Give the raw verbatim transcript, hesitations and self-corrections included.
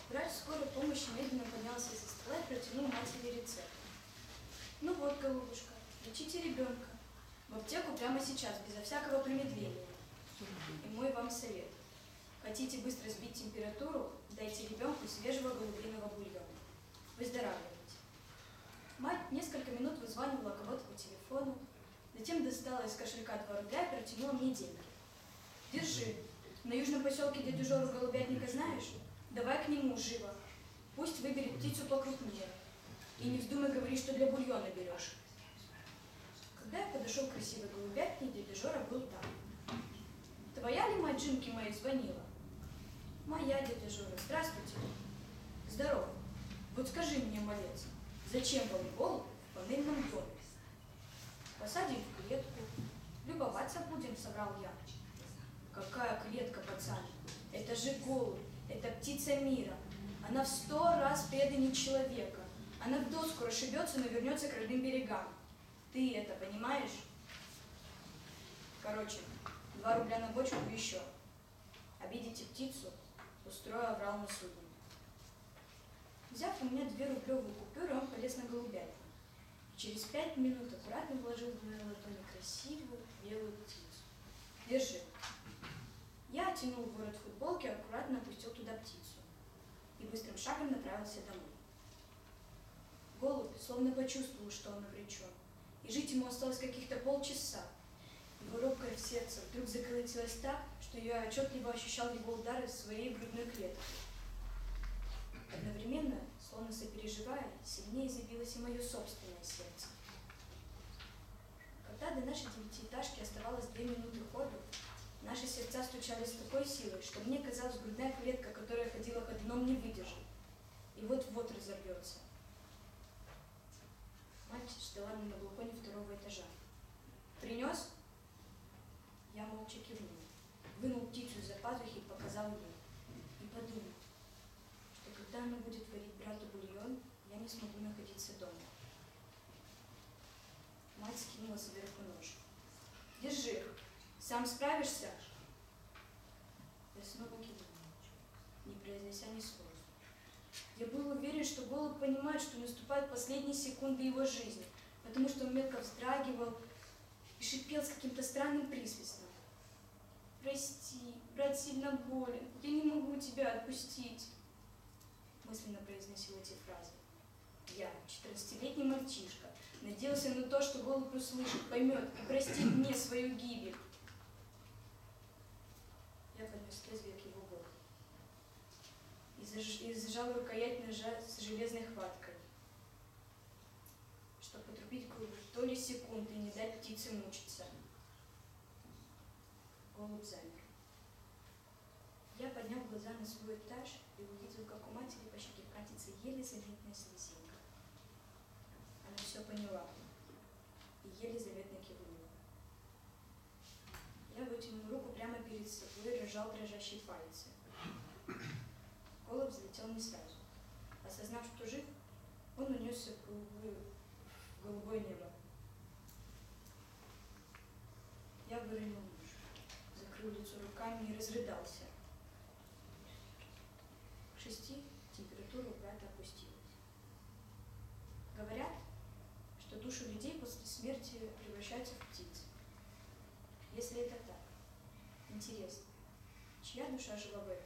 Врач скорой помощи медленно поднялся из-за стола и протянул матери рецепт. «Ну вот, голубушка, лечите ребенка. В аптеку прямо сейчас, безо всякого промедления. И мой вам совет. Хотите быстро сбить температуру, дайте ребенку свежего голубиного бульона. Выздоравливайте». Мать несколько минут вызванивала кого-то по телефону, затем достала из кошелька два рубля и протянула мне деньги. «Держи. На южном поселке дядю Жору голубятника знаешь? Давай к нему живо. Пусть выберет птицу покрупнее. И не вздумай говорить, что для бульона берешь». Когда я подошел к красивой голубятне, дядя Жора был там. «Твоя ли мать Джинки моей звонила?» «Моя, дядя Жора. Здравствуйте». «Здорово. Вот скажи мне, малец, зачем вам голубь в панельном доме?» «Посадим в клетку. Любоваться будем», — соврал я. «Какая клетка, пацан? Это же голубь, это птица мира. Она в сто раз преданнее человека. Она в доску расшибется, но вернется к родным берегам. Ты это понимаешь?» Короче, два рубля на бочку и еще. Обидите птицу, устрою аврал на судне. Взяв у меня две рублевые купюры, он полез на голубятню. Через пять минут аккуратно вложил в мою ладонь красивую белую птицу. «Держи». Я оттянул ворот футболки, аккуратно опустил туда птицу и быстрым шагом направился домой. Голубь словно почувствовал, что он обречен, и жить ему осталось каких-то полчаса. Его робкое сердце вдруг заколотилось так, что я отчетливо ощущал его удары в своей грудной клетке. Одновременно, словно сопереживая, сильнее забилось и мое собственное сердце. Когда до нашей девятиэтажки оставалось две минуты ходу, наши сердца стучали с такой силой, что мне казалось, грудная клетка, которая ходила ходуном, не выдержит и вот-вот разорвется. Мать ждала меня на балконе второго этажа. «Принес?» Я молча кивнул, вынул птицу из-за пазухи и показал ей. И подумал, что когда она будет варить брату бульон, я не смогу находиться дома. Мать скинула сверху нож. «Держи. Сам справишься?» Я снова кивнул, не произнося ни слова. Я был уверен, что голубь понимает, что наступают последние секунды его жизни, потому что он мелко вздрагивал и шипел с каким-то странным присвистом. «Прости, брат сильно болен, я не могу тебя отпустить», мысленно произносил эти фразы. Я, четырнадцатилетний мальчишка, надеялся на то, что голубь услышит, поймет и простит мне свою гибель. Я поднес лезвие к его горлу и, заж... и зажал рукоять ножа с железной хваткой, чтобы потрубить голубь в доли секунды и не дать птице мучиться. Голубь замер. Я поднял глаза на свой этаж и увидел, как у матери по щеке катится еле заметная слезинка. Она все поняла и еле заметно кивнула. Я вытянул руку прямо перед собой и разжал дрожащие пальцы. Голубь взлетел не сразу. Осознав, что жив, он унесся в, голубую, в голубое небо. Я выронил нож, закрыл лицо руками и разрыдался. К шести температура у брата опустилась. Говорят, что души людей после смерти превращаются в птиц. Если это так, интересно, чья душа жила в этом?